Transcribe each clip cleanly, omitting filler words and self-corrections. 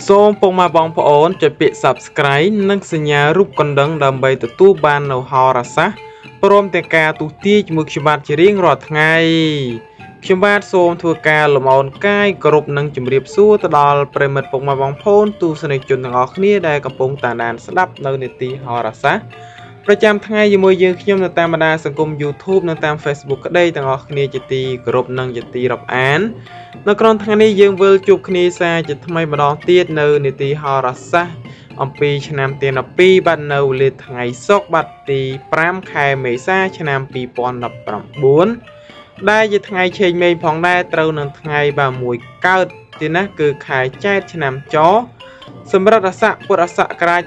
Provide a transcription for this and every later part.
សូមពុកម៉ែបងប្អូនចុចពាក្យ Subscribe និងសញ្ញារូបកណ្ដឹងដើម្បីទទួលបាននូវហោរាសាស្ត្រព្រមទាំងការទូទាយជាមួយខ្ញុំបាទជារៀងរាល់ថ្ងៃខ្ញុំបាទសូមធ្វើការលំអរកាយគោរពនិងជម្រាបសួរទៅដល់ប្រិមិត្តពុកម៉ែបងប្អូនទស្សនិកជនទាំងអស់គ្នាដែលកំពុងតាមដានស្ដាប់នៅនីតិហោរាសាស្ត្រប្រចាំថ្ងៃជាមួយយើងខ្ញុំនៅតាមបណ្ដាសង្គម YouTube និងតាម Facebook ក្តីទាំងអស់គ្នាជាទីគោរពនិងជាទីរាប់អាននៅក្នុងថ្ងៃនេះយើងវិលជួបគ្នាសារជាថ្មីម្ដងទៀតនៅនីតិហោរាសាស្ត្រអំពីឆ្នាំទី12បាទនៅលេខថ្ងៃសុក្របាទទី5ខែមេសាឆ្នាំ2019ដែលជាថ្ងៃឆេងមេឃផងដែរត្រូវនឹងថ្ងៃបាទមួយកើតទីណាគឺខែចែកឆ្នាំចសម្រាប់អាស័កពុទ្ធសករាជ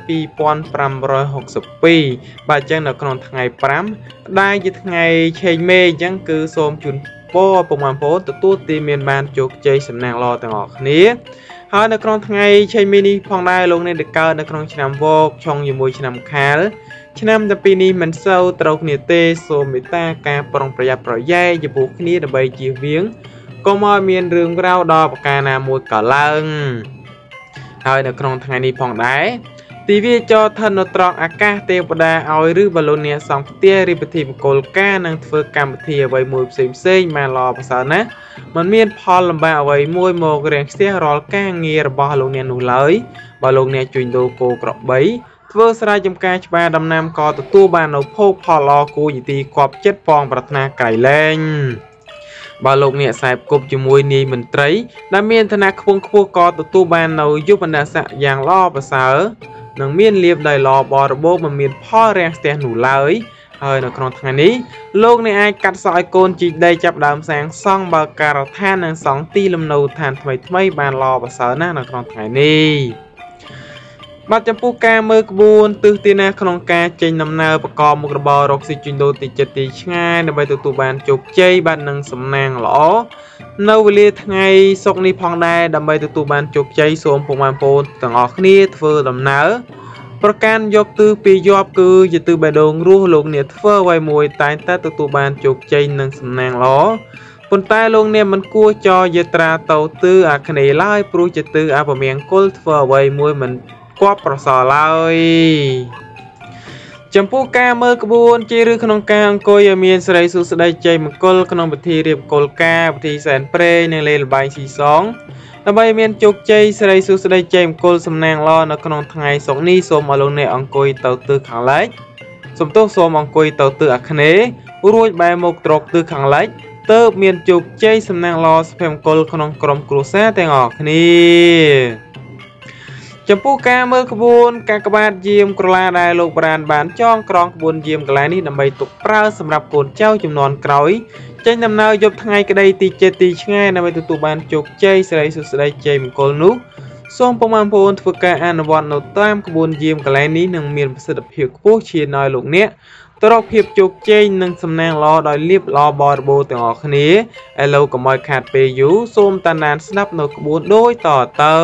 2562បាទអញ្ចឹងនៅក្នុងថ្ងៃ5ដែលជាថ្ងៃឆេងមេឃអញ្ចឹងគឺសូមជូនពរពុកម៉ែបងប្អូនទទួលទីមានបានជោគជ័យសំណាងល្អទាំងអស់គ្នាហើយនៅក្នុងថ្ងៃឆេងមេឃនេះផងដែរលោកអ្នកដែលកើតនៅក្នុងឆ្នាំវកឆុងជាមួយឆ្នាំខាលឆ្នាំតែពីនេះមិនសូវត្រូវគ្នាទេសូមមេត្តាការប្រុងប្រយ័ត្នប្រយែងចំពោះគ្នាដើម្បីជៀសវាងកុំឲ្យមានរឿងរ៉ាវដល់ប្រការណាមួយកើតឡើងហើយនៅក្នុងថ្ងៃនេះផងដែរទីវាចរឋាននៅត្រង់អាកាសទេវតាឲ្យឬបលូនអ្នកសង់ផ្ទះរីពិធីមង្គលការនឹងធ្វើកម្មវិធីអ្វីមួយផ្សេងបានល្អប្រសើរណាស់มันមានផលលំបាកអ្វីមួយមករាំងស្ទះរាល់ការងាររបស់លោកអ្នកនោះឡើយបើលោកអ្នកជួយដូរគោក្របីធ្វើស្រែចម្ការច្បារដំណាំក៏ទទួលបាននូវភោគផលល្អគួរជាទីគប់ចិត្តផងប្រាថ្នាក្រៃលែងបើលោកអ្នកខ្សែគប់ជាមួយនាយមន្ត្រីដែលមានឋានៈខ្ពង់ខ្ពស់ក៏ទទួលបាននូវយុវនស័ក្តិយ៉ាងល្អប្រសើរនឹងមានលៀបដោយល្អបរិបូរណ៍មិនមានផលរាំងស្ទះនោះឡើយហើយនៅក្នុងថ្ងៃនេះលោកអ្នកអាចកាត់សក់ឲ្យកូនជីកដីចាប់ដើមសាងសង់បើការដ្ឋាននិងសង់ទីលំនៅឋានថ្មីបានល្អប្រសើរណាស់នៅក្នុងថ្ងៃនេះបាទចំពោះការមើលក្បួនទិសទីណាក្នុងការចេញដំណើរប្រកបមុខរបររកស៊ីជួញដូរទីចិត្តទីឆ្ងាយដើម្បីទទួលបានជោគជ័យបាទនឹងសំណាងល្អនៅវេលាថ្ងៃសុក្រនេះផងដែរដើម្បីទទួលបានជោគជ័យសូមពុកម៉ែបងប្អូនទាំងអស់គ្នាធ្វើដំណើរប្រកាន់យកទិសពីយប់គឺជាទិសបេះដូងរស់លោកអ្នកធ្វើអ្វីមួយតែងតែទទួលបានជោគជ័យនិងសំណាងល្អប៉ុន្តែលោកអ្នកមិនគួរចោយាត្រាទៅទិសអាគ្នេយ៍ឡើយព្រោះជាទិសអពមង្គលធ្វើអ្វីមួយមិនគប់ប្រសើរឡើយចំពោះការមើលក្បួនជិះឬក្នុងការអង្គុយឲ្យមានសិរីសួស្តីជ័យមង្គលក្នុងពិធីរៀបគោលការណ៍ពិធីសែនព្រេងនិងលេងល្បែងស៊ីសងដើម្បីមានជោគជ័យសិរីសួស្តីជ័យមង្គលសំណាងល្អនៅក្នុងថ្ងៃសុក្រនេះសូមឲ្យលោកអ្នកអង្គុយទៅទិសខាងលិចសូមអង្គុយទៅទិសអាគ្នេយ៍រួចបែរមុខត្រកទិសខាងលិចទើបមានជោគជ័យសំណាងល្អសុភមង្គលក្នុងក្រុមគ្រួសារទាំងអស់គ្នាចំពោះការមើលក្បួនកាកបាទយាមក្រឡាដែលលោកប្រានបានចងក្រងក្បួនយាមកន្លែងនេះដើម្បីទុកប្រើសម្រាប់កូនចៅចំនួនក្រោយចេញដំណើរយប់ថ្ងៃក្តីទីចិត្តទីឆ្ងាយដើម្បីទទួលបានជោគជ័យសិរីសួស្តីជ័យមង្គលនោះសូមពុកម៉ែបងប្អូនធ្វើការអនុវត្តនៅតាមក្បួនយាមកន្លែងនេះនឹងមានប្រសិទ្ធភាពខ្ពស់ឈានដល់លោកអ្នកទៅរកភាពជោគជ័យនិងសំណាងល្អដោយលៀបល្អបរិបូរណ៍ទាំងអស់គ្នាឥឡូវកុំឲ្យខាតពេលយូរសូមតាមដានស្ដាប់នៅក្បួនដូចតទៅ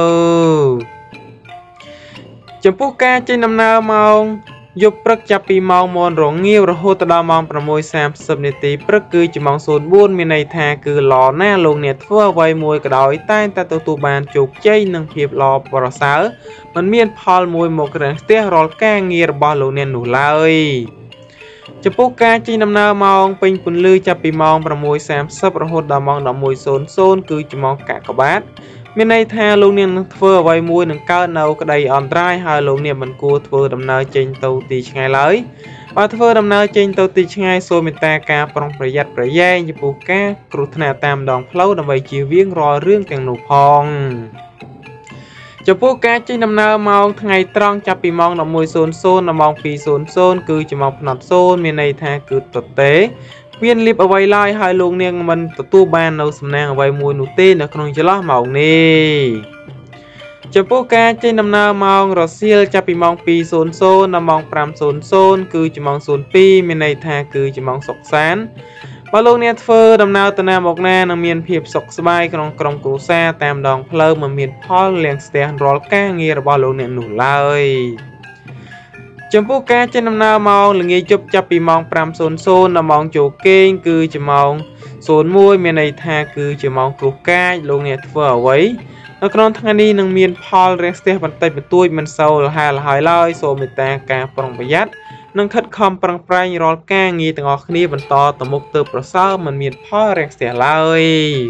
ចំពោះការចេញដំណើរម៉ោងយប់ព្រឹកចាប់ពីម៉ោងមនរងាវរហូតដល់ម៉ោង 6:30 នាទីព្រឹកគឺជាម៉ោង 04 មានន័យថាគឺល្អណាស់លោកអ្នកធ្វើអ្វីមួយក៏ដោយតែងតែទទួលបានជោគជ័យនិងភាពល្អប្រសើរមិនមានផលមួយមករាំងស្ទះរាល់ការងាររបស់លោកអ្នកនោះឡើយចំពោះការចេញដំណើរម៉ោងពេញពន្លឺចាប់ពីម៉ោង 6:30 រហូតដល់ម៉ោង 11:00 គឺជាម៉ោងកាកបាទមានន័យថាលោកអ្នកនឹងធ្វើអ្វីមួយនឹងកើតនៅក្តីអន្តរាយហើយលោកអ្នកមិនគួរធ្វើដំណើរចេញទៅទីឆ្ងាយឡើយបើធ្វើដំណើរចេញទៅទីឆ្ងាយសូមមេត្តាការប្រុងប្រយ័ត្នប្រយែងចំពោះការគ្រោះថ្នាក់តាមដងផ្លូវដើម្បីជៀសវាងរាល់រឿងទាំងនោះផងចំពោះការចេញដំណើរម៉ោងថ្ងៃត្រង់ចាប់ពីម៉ោង 11:00 ដល់ម៉ោង 2:00 គឺជាម៉ោងផ្នត់0មានន័យថាគឺទទេមានលៀបអ្វីឡើយហើយលោកនាងមិនទទួលបាននៅសំណាងអ្វីមួយនោះទេនៅក្នុងចន្លោះម៉ោងនេះចំពោះការចេញដំណើរម៉ោងរសៀលចាប់ពីម៉ោង 2:00 ដល់ម៉ោង 5:00 គឺជាម៉ោង 02 មានន័យថាគឺជាម៉ោងសុខសាន្តបើលោកអ្នកធ្វើដំណើរទៅណាមកណានឹងមានភាពសុខសប្បាយក្នុងក្រុមគ្រួសារតាមដងផ្លូវមិនមានផលលាងស្ទះរាល់ការងាររបស់លោកអ្នកនោះឡើយចំពោះការចេញដំណើរម៉ោងល្ងាចជប់ចាប់ពីម៉ោង 5:00 ដល់ម៉ោងចូលគេងគឺជាម៉ោង 01 មានន័យថាគឺជាម៉ោងគ្រោះកាចលោកអ្នកធ្វើអ្វីនៅក្នុងថ្ងៃនេះនឹងមានផលរាំងស្ទះបន្តិចបន្តួចមិនសូវលះហើយឡើយសូមមេត្តាការប្រុងប្រយ័ត្ននិងខិតខំប្រឹងប្រែងរាល់ការងារទាំងអស់គ្នាបន្តទៅមុខទៅប្រសើរមិនមានផលរាំងស្ទះឡើយ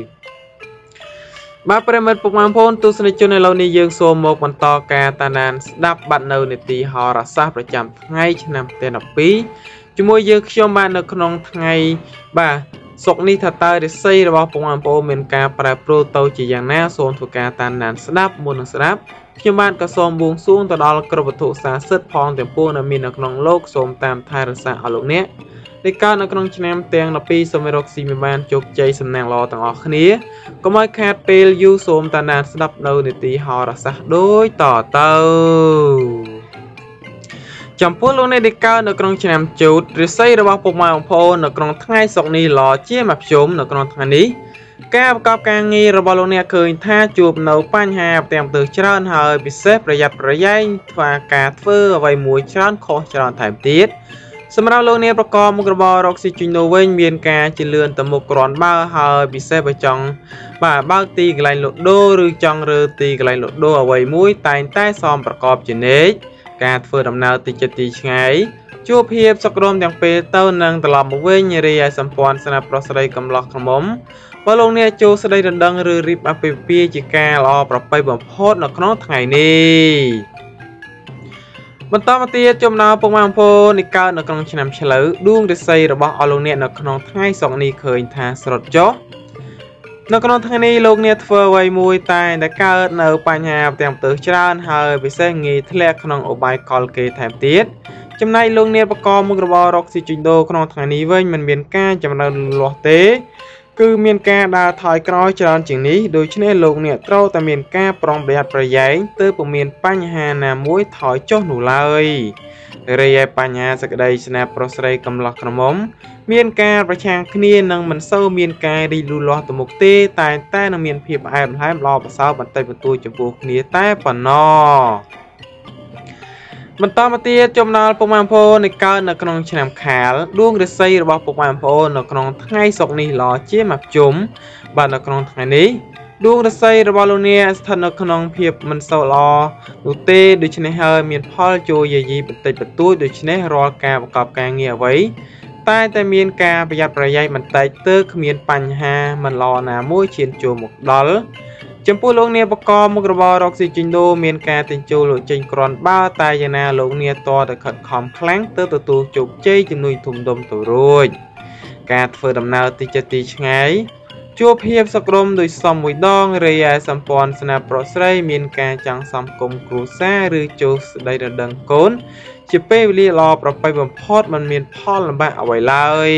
បាទប្រិមិត្តពុកម៉ែបងប្អូនទស្សនិកជនឥឡូវនេះយើងសូមមកបន្តការតាមដានស្ដាប់បាត់នៅនីតិហោរាសាស្ត្រប្រចាំថ្ងៃឆ្នាំទី12ជាមួយយើងខ្ញុំបាទនៅក្នុងថ្ងៃបាទសុកនេះថាតើរិស័យរបស់ពុកម៉ែបងប្អូនមានការប្រែប្រួលទៅជាយ៉ាងណាសូមធ្វើការតាមដានស្ដាប់មុននឹងស្ដាប់ខ្ញុំបាទក៏សូមបួងសួងទៅដល់គ្រប់វត្ថុស័ក្តិសិទ្ធិផងទាំងពួងដែលមាននៅក្នុងលោកសូមតាមថែរក្សាអស់លោកអ្នកដែលកើតនៅក្នុងឆ្នាំទាំង12សូមរកស៊ីមានបានជោគជ័យសំណាងល្អទាំងអស់គ្នាកុំឲ្យខាតពេលយូរសូមតាមដានស្ដាប់នៅនីតិហោរាសាស្ត្រដូចតទៅចំពោះលោកអ្នកដែលកើតនៅក្នុងឆ្នាំជូតរាសីរបស់ពុកម៉ែបងប្អូននៅក្នុងថ្ងៃសុក្រនេះល្អជាមធ្យមនៅក្នុងថ្ងៃនេះការប្រកបការងាររបស់លោកអ្នកឃើញថាជួបនៅបញ្ហាផ្ទាំងផ្ទើច្រើនហើយពិសេសប្រយ័ត្នប្រយែងការធ្វើអ្វីមួយច្រើនខុសច្រើនថែមទៀតសម្រាប់លោកអ្នកប្រកបមុខរបររកស៊ីជួញដូរវិញមានការជឿនទៅមុខក្រាន់បើហើយពិសេសបើចង់បើកទីកន្លែងលក់ដូរឬចង់រើទីកន្លែងលក់ដូរអ្វីមួយតែងតែសមប្រកបជានិច្ចការធ្វើដំណើរទីចិត្តទីឆ្ងាយជួបភាពសក្តិទាំងពេលទៅនឹងត្រឡប់មកវិញរីឯសម្ព័ន្ធស្នាប្រុសស្រីកំឡោះក្រមុំបើលោកអ្នកចូលស្ដីដណ្ដឹងឬរៀបអាពាហ៍ពិពាហ៍ជាការល្អប្រពៃបំផុតនៅក្នុងថ្ងៃនេះបន្តមកទៀតចំណោមពុកម៉ែបងប្អូននេះកើតនៅក្នុងឆ្នាំឆ្លូវដួងរាសីរបស់អស់លោកអ្នកនៅក្នុងថ្ងៃសុក្រនេះឃើញថាស្រត់ចុះនៅក្នុងថ្ងៃនេះលោកអ្នកធ្វើអ្វីមួយតែកើតនៅបញ្ហាផ្ទាំងផ្ទើច្រើនហើយពិសេសងាយធ្លាក់ក្នុងឧបាយកលគេថែមទៀតចំណែកលោកអ្នកប្រកបមុខរបររកស៊ីជួញដូរក្នុងថ្ងៃនេះវិញមិនមានការចម្រើនលូតលាស់ទេគឺមានការដើរថយក្រោយច្រើនជាងនេះដូច្នេះលោកអ្នកត្រូវតែមានការប្រុងប្រយ័ត្នប្រយែងទើបពុំមានបញ្ហាណាមួយថយចុះនោះឡើយរីឯបញ្ហាសក្តីស្នាប្រុសស្រីកំឡោះក្រមុំមានការប្រឆាំងគ្នានឹងមិនសូវមានការរីកលូតលាស់ទៅមុខទេតែនឹងមានភាពផ្អែមល្ហែមល្អប្រសើរបន្តិចបន្តួចចំពោះគ្នាតែប៉ុណ្ណោះបន្តមកទៀតចំណោមពុកម៉ែបងប្អូននៃកើតនៅក្នុងឆ្នាំខាលដួងរាសីរបស់ពុកម៉ែបងប្អូននៅក្នុងថ្ងៃសុក្រនេះល្អជាមធ្យមបាទនៅក្នុងថ្ងៃនេះដួងរាសីរបស់លោកអ្នកស្ថិតនៅក្នុងភាពមិនសូវល្អនោះទេដូច្នេះហើយមានផលចូលយាយីបន្តិចបន្តួចដូច្នេះរាល់ការប្រកបការងារអ្វីតែមានការប្រយ័ត្នប្រយែងបន្តិចទើបគ្មានបញ្ហាមិនល្អណាមួយឈានចូលមកដល់ចំពោះលោកអ្នកបកមុខរបររកស៊ីជួញដូរមានការទិញចូលលក់ចេញក្រាន់បើតែយ៉ាងណាលោកអ្នកតតែខិតខំខ្លាំងទៅទទួលជោគជ័យជំនួយធំដុំទៅរួចការធ្វើដំណើរទីចិត្តទីឆ្ងាយជួបភាពសក្រមដោយសមមួយដងរីឯសម្ព័ន្ធស្នាប្រុសស្រីមានការចង់សំគុំគ្រួសារឬចូលស្ដីដណ្ដឹងកូនជាពេលវេលាល្អប្រពៃបំផុតមិនមានផលលំបាកអ្វីឡើយ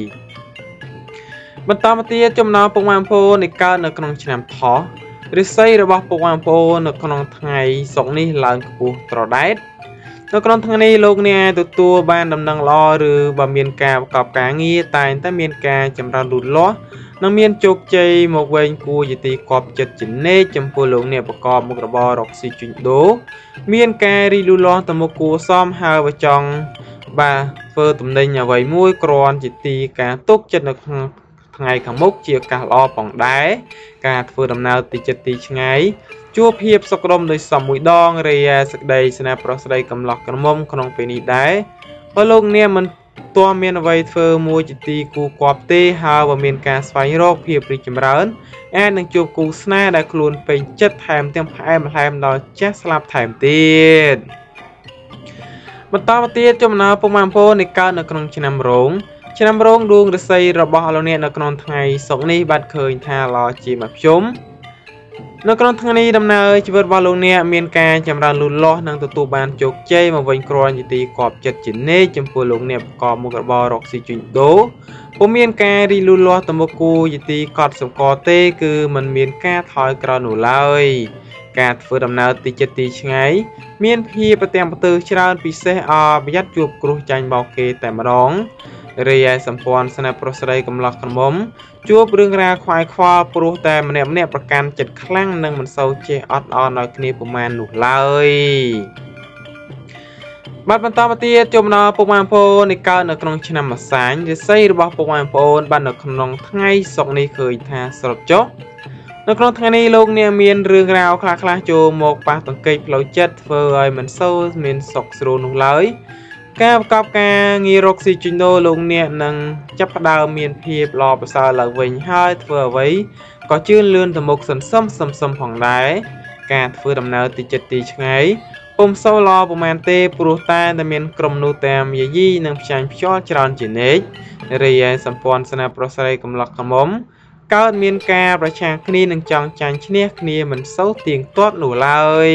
បន្តមកទៀតចំណោមពុកម៉ែបងប្អូនដែលកើតនៅក្នុងឆ្នាំថោះរាសីរបស់ពុកម៉ែបងប្អូននៅក្នុងថ្ងៃសុក្រនេះឡើងខ្ពស់ត្រដែតនៅក្នុងថ្ងៃនេះលោកអ្នកទទួលបានដំណឹងល្អឬបើមានការប្រកបការងារតែមានការចម្រើនលូតលាស់និងមានជោគជ័យមកវិញគួរជាទីគាប់ចិត្តជានិច្ចចំពោះលោកអ្នកប្រកបមុខរបររកស៊ីជួញដូរមានការរីកលូតលាស់ទៅមុខគួរសមហើយបើចង់បាទធ្វើទំនិញអ្វីមួយគ្រាន់ជាទីការទុកចិត្តនៅក្នុងថ្ងៃខាងមុខជាឱកាសល្អផងដែរការធ្វើដំណើរទីចិត្តទីឆ្ងាយជួបភាពសក្រមដោយសមមួយដងរីឯសក្តីស្នាប្រុសស្រីកំឡោះក្រមុំក្នុងពេលនេះដែរបើលោកអ្នកមិនទាន់មានអ្វីធ្វើមួយជាទីគូគាប់ទេហើយបើមានការស្វែងរកភាពរីកចម្រើនអាចនឹងជួបគូស្នេហ៍ដែលខ្លួនពេញចិត្តថែមទាំងផ្អែមល្ហែមដល់ចាស់ស្លាប់ថែមទៀតបន្តមកទៀតចំណោមពុកម៉ែបងប្អូននៃកើតនៅក្នុងឆ្នាំរោងដួងរាសីរបស់លោកអ្នកនៅក្នុងថ្ងៃសុក្រនេះបាទឃើញថាល្អជាមធ្យមនៅក្នុងថ្ងៃនេះដំណើរជីវិតរបស់លោកអ្នកមានការចម្រើនលូតលាស់និងទទួលបានជោគជ័យមកវិញគ្រាន់ជាទីគាប់ចិត្តជានិច្ចចំពោះលោកអ្នកប្រកបមុខរបររកស៊ីជួញដូរពុំមានការរីកលូតលាស់ទៅមុខគួរជាទីកត់សម្គាល់ទេគឺมันមានការថយក្រោយនោះឡើយការធ្វើដំណើរទីចិត្តទីឆ្ងាយមានភាពប្រទាំងប្រទើច្រើនពិសេសប្រយ័ត្នជួបគ្រោះចាញ់បោកគេតែម្ដងរីឯសម្ព័ន្ធស្នាប្រុសស្រីកំឡោះក្រមុំជួបរឿងរ៉ាវខ្វាយខ្វល់ព្រោះតែម្នាក់ប្រកាន់ចិត្តខ្លាំងនិងមិនសូវចេះអត់អន់ដល់គ្នាប្រមាណនោះឡើយបាទបន្តមកទៀតចំណោមពុកម៉ែបងប្អូននៃកើតនៅក្នុងឆ្នាំម្សាញ់រាសីរបស់ពុកម៉ែបងប្អូនបាននៅក្នុងថ្ងៃសុក្រនេះឃើញថាស្រត់ចុះនៅក្នុងថ្ងៃនេះលោកអ្នកមានរឿងរ៉ាវខ្លះៗចូលមកប៉ះទង្គិចផ្លូវចិត្តធ្វើឲ្យមិនសូវមានសុខស្រួលនោះឡើយការប្រកបការងាររកស៊ីជួញដូរលោកអ្នកនឹងចាប់ផ្ដើមមានភាពល្អប្រសើរឡើងវិញហើយធ្វើអ្វីក៏ជឿនលឿនទៅមុខសន្សំផងដែរការធ្វើដំណើរទីចិត្តទីឆ្ងាយពុំសូវល្អប្រហែលទេព្រោះតែមានក្រុមនោះតាមយាយីនិងផ្ចាញ់ខ្យល់ច្រើនជានិច្ចរីឯសម្ព័ន្ធស្នេហ៍ប្រុសស្រីកំឡុកកំមុំកើតមានការប្រឆាំងគ្នានឹងចង់ចាញ់ឈ្នះគ្នាមិនសូវទៀងទាត់នោះឡើយ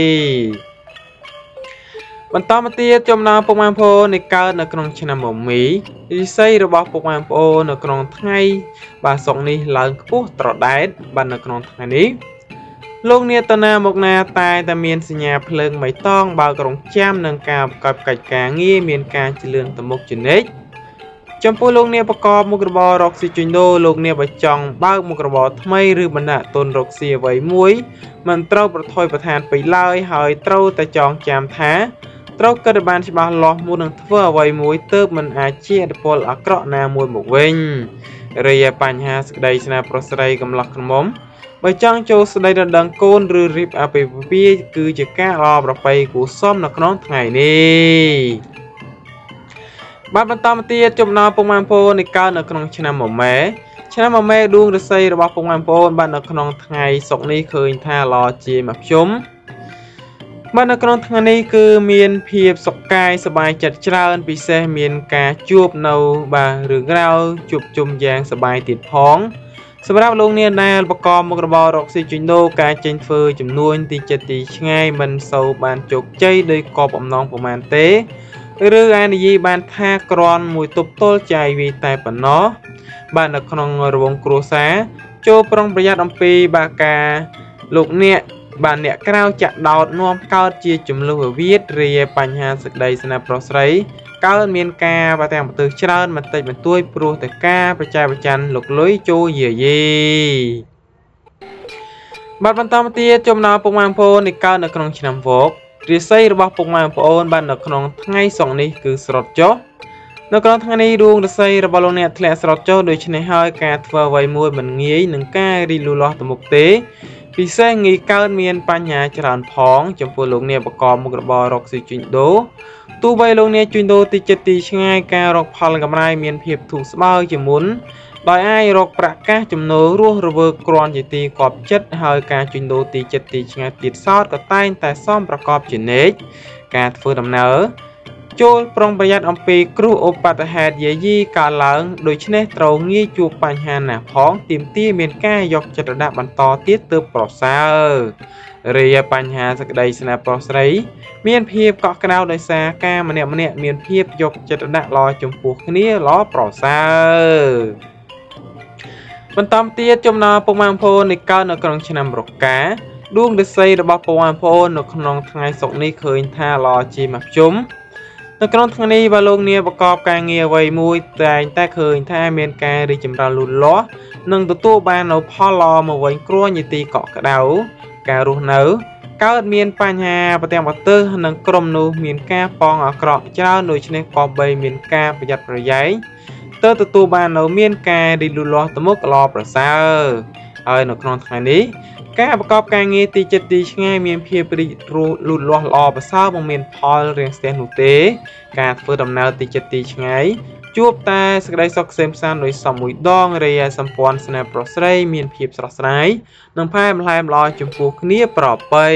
បន្តមកទៀតចំណោមពុកម៉ែបងប្អូននៃកើតនៅក្នុងឆ្នាំមមីរិស័យរបស់ពុកម៉ែបងប្អូននៅក្នុងថ្ងៃបាទសុកនេះឡើងខ្ពស់ត្រដែតបាទនៅក្នុងថ្ងៃនេះលោកអ្នកតាណាមកណាតែមានសញ្ញាភ្លើងមិនតង់បើករងចាំនឹងការប្រកបកិច្ចការងារមានការជលឿនទៅមុខជានិច្ចចំពោះលោកអ្នកប្រកបមុខរបររកស៊ីជួញដូរលោកអ្នកបើចង់បើកមុខរបរថ្មីឬបណ្ដាក់ទុនរកស៊ីអ្វីមួយមិនត្រូវប្រថុយប្រឋានពេកឡើយហើយត្រូវតែចងចាំថាត្រូវគិតឲ្យបានច្បាស់លាស់មុននឹងធ្វើអ្វីមួយទើបមិនអាចជាឥទ្ធិពលអាក្រក់ណាមួយមកវិញរីឯបញ្ហាសេចក្តីស្នេហ៍ប្រុសស្រីកំឡោះខ្មុំបើចង់ចូលស្ដីដណ្ដឹងកូនឬរៀបអាពាហ៍ពិពាហ៍គឺជាការល្អប្រពៃគួរសមនៅក្នុងថ្ងៃនេះបាទបន្តមកទៀតចំណោមពុកម៉ែបងប្អូននៃកើតនៅក្នុងឆ្នាំមមែឆ្នាំមមែដួងរាសីរបស់ពុកម៉ែបងប្អូនបាទនៅក្នុងថ្ងៃសុក្រនេះឃើញថាល្អជាមកភ្ជុំបាទនៅក្នុងថ្ងៃនេះគឺមានភាពសុខកាយសប្បាយចិត្តច្រើនពិសេសមានការជួបនៅបាទរឿងរ៉ាវជួបជុំយ៉ាងសប្បាយទៀតផងសម្រាប់លោកអ្នកដែលប្រកបមុខរបររកស៊ីជួញដូរការចេញធ្វើចំនួនទីចិត្តទីឆ្ងាយមិនសូវបានជោគជ័យដោយកបអំណងប្រមាណទេឬអានិយាយបានថាក្រាន់មួយទប់ទល់ចាយវាតែប៉ុណ្ណោះបាទនៅក្នុងរង្វង់គ្រួសារចូលប្រុងប្រយ័ត្នអំពីបាទការលោកអ្នកបាទអ្នកក្រៅចាក់ដោតនាំកើតជាចំនួនវិវាទរាបញ្ហាសេចក្តីស្នេហ៍ប្រុសស្រីកើតមានការប្រទាំងប្រទើច្រើនបន្តិចបន្តួចព្រោះតែការប្រចែកប្រច័ណ្ឌលោកលុយចូលយាយីបាទបន្តមកទៀតចំណោមពុកម៉ែបងប្អូននៃកើតនៅក្នុងឆ្នាំវករាសីរបស់ពុកម៉ែបងប្អូនបាទនៅក្នុងថ្ងៃសុក្រនេះគឺស្រុតចុះនៅក្នុងថ្ងៃនេះដួងរាសីរបស់លោកអ្នកធ្លាក់ស្រុតចុះដូច្នេះហើយការធ្វើអ្វីមួយមិនងាយនឹងការរីលូតលាស់ទៅមុខទេពិសេសងាយកើតមានបញ្ហាច្រើនផងចំពោះលោកអ្នកប្រកបមុខរបររកស៊ីជួញដូរទោះបីលោកអ្នកជួញដូរទីចិត្តទីឆ្ងាយការរកផលកម្រៃមានភាពធូរស្បើយជាមុនដោយអាចរកប្រាក់កាសចំណូលរស់រវើកគ្រាន់ជាទីកប់ចិត្តហើយការជួញដូរទីចិត្តទីឆ្ងាយទៀតសោតក៏តែងតែសមប្រកបជានិច្ចការធ្វើដំណើរចូលប្រុងប្រយ័ត្នអំពីគ្រោះឧបទ្ទហេតុយាយីកើតឡើងដូច្នេះត្រូវងាយជួបបញ្ហាណាផងទាមទារមានការយកចិត្តទុកដាក់បន្តទៀតទើបប្រសើររាបញ្ហាសេចក្តីស្នេហ៍ប្រុសស្រីមានភាពកក់ក្ដៅដោយសារការម្នាក់មានភាពយកចិត្តទុកដាក់ល្អចំពោះគ្នាល្អប្រសើរបន្តទៀតចំណោមពុកម៉ែបងប្អូននៃកើតនៅក្នុងឆ្នាំរកាដួងរាសីរបស់ពុកម៉ែបងប្អូននៅក្នុងថ្ងៃសុក្រនេះឃើញថាល្អជាមកជុំនៅក្នុងថ្ងៃនេះបើលោកអ្នកប្រកបការងារអ្វីមួយតែងតែឃើញថាមានការរីកចម្រើនលូតលាស់និងទទួលបាននូវផលល្អមកវិញគ្រាន់ជាទីកក់ក្ដៅការរស់នៅកើតមានបញ្ហាប្រទាំងប្រទើសនិងក្រុមនោះមានការប៉ងអាក្រក់ច្រើនដូច្នេះក៏បីមានការប្រយ័ត្នប្រយែងទៅទទួលបាននៅមានការរីកលូតលាស់ទៅមុខល្អប្រសើរហើយនៅក្នុងថ្ងៃនេះការប្រកបការងារទីចិត្តទីឆ្ងាយមានភាពរីកលូតលាស់ល្អប្រសើរមិនមានផលរាំងស្ទះនោះទេការធ្វើដំណើរទីចិត្តទីឆ្ងាយជួបតែសេចក្តីសុខសេមសានដោយសមមួយដងរាយសម្ព័ន្ធស្នេហ៍ប្រុសស្រីមានភាពស្រស់ស្រាយនិងផែម្លែមល្អចំពោះគ្នាប្រពៃ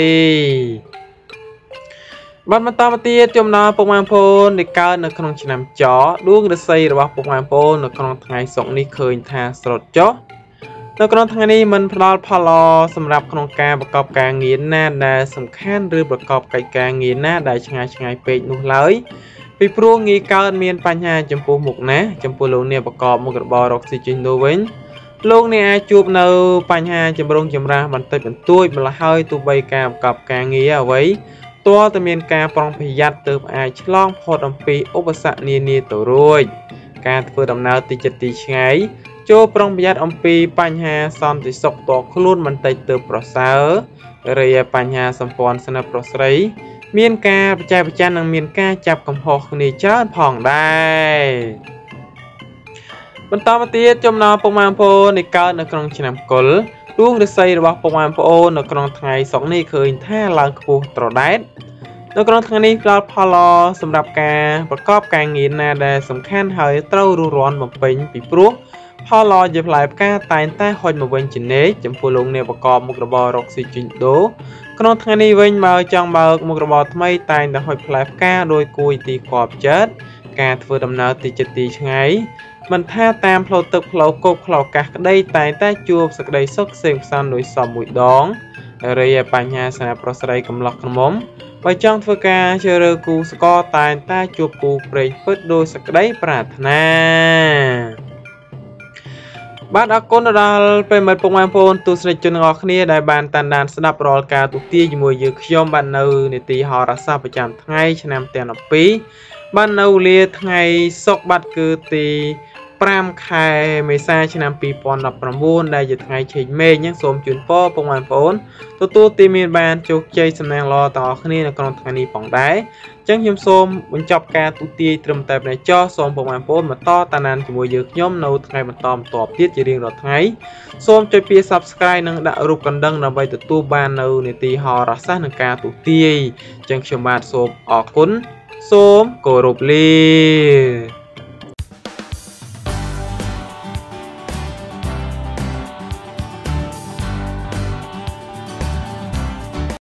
បាទបន្តមកទៀតចំណោមពុកម៉ែបងប្អូនដែលកើតនៅក្នុងឆ្នាំចដួងរាសីរបស់ពុកម៉ែបងប្អូននៅក្នុងថ្ងៃសុក្រនេះឃើញថាស្រុតចុះនៅក្នុងថ្ងៃនេះមិនផ្ដល់ផលល្អសម្រាប់ក្នុងការប្រកបការងារណាដែលសំខាន់ឬប្រកបកិច្ចការងារណាដែលឆ្ងាយពេកនោះឡើយពីព្រោះងាយកើតមានបញ្ហាចំពោះមុខណាចំពោះលោកអ្នកប្រកបមុខរបររកស៊ីជួញដូរវិញលោកអ្នកអាចជួបនៅបញ្ហាចម្រូងចម្រាសបន្តិចបន្តួចម្ល៉េះហើយទោះបីការប្រកបការងារអ្វីទាល់តែមានការប្រុងប្រយ័ត្នទើបអាចឆ្លងផុតអំពីឧបសគ្គនានាទៅរួចការធ្វើដំណើរទីចិត្តទីឆ្ងាយចូលប្រុងប្រយ័ត្នអំពីបញ្ហាសន្តិសុខផ្ទាល់ខ្លួនបន្តិចទើបប្រសើររាយបញ្ហាសម្ព័ន្ធស្នេហ៍ប្រុសស្រីមានការប្រចែកប្រច័ណ្ឌនិងមានការចាប់កំហុសគ្នាច្រើនផងដែរបន្តមកទៀតចំណោមពុកម៉ែបងប្អូននៃកើតនៅក្នុងឆ្នាំកុលដួងរាសីរបស់ពុកម៉ែបងប្អូននៅក្នុងថ្ងៃសុក្រនេះឃើញថាឡើងខ្ពស់ត្រដែតនៅក្នុងថ្ងៃនេះផ្ដល់ផលល្អសម្រាប់ការប្រកបការងារណាដែលសំខាន់ហើយត្រូវរួសរាន់បំពេញពីព្រោះផលល្អជាផ្លែផ្កាតែងតែហុចមកវិញជានិច្ចចំពោះលោកអ្នកប្រកបមុខរបររកស៊ីជួញដូរក្នុងថ្ងៃនេះវិញបើចង់បើកមុខរបរថ្មីតែងតែហុចផ្លែផ្កាដោយគួយទីខ្វល់ចិត្តការធ្វើដំណើរទីចិត្តទីឆ្ងាយមិនថាតាមផ្លូវទឹកផ្លូវគោកផ្លូវអាកាសក្តីតែងតែជួបសេចក្តីសុខសេងផ្សានដោយសមមួយដងរីឯបញ្ហាស្នេហ៍ប្រុសស្រីកំឡោះក្នុងមុំបើចង់ធ្វើការជ្រើសរើសគូស្ករតែងតែជួបគូព្រេងពិតដោយសេចក្តីប្រាថ្នាបាទអរគុណដល់ប្រិយមិត្តពុកម៉ែបងប្អូនទស្សនិកជនទាំងអស់គ្នាដែលបានតាមដានស្ដាប់រាល់ការទូទាយជាមួយយើងខ្ញុំបាទនៅនីតិហោរាសាស្ត្រប្រចាំថ្ងៃឆ្នាំទាំង12បាទនៅវេលាថ្ងៃសុក្របាទគឺទី5ខែមេសាឆ្នាំ2019ដែលជាថ្ងៃឆេកមេឃអញ្ចឹងសូមជូនពរពុកម៉ែបងប្អូនទទួលទីមានបានជោគជ័យសំណាងល្អទាំងអស់គ្នានៅក្នុងថ្ងៃនេះផងដែរអញ្ចឹងខ្ញុំសូមបញ្ចប់ការទូទាយត្រឹមតែប៉ុណ្ណេះចុះសូមពុកម៉ែបងប្អូនបន្តតាមដានជាមួយយើងខ្ញុំនៅថ្ងៃបន្តទៀតជារៀងរាល់ថ្ងៃសូមចុចពាក្យ Subscribe និងដាក់រូបកណ្ដឹងដើម្បីទទួលបាននៅនីតិហោរាសាស្ត្រនិងការទូទាយអញ្ចឹងខ្ញុំបាទសូមអរគុណសូមគោរពលា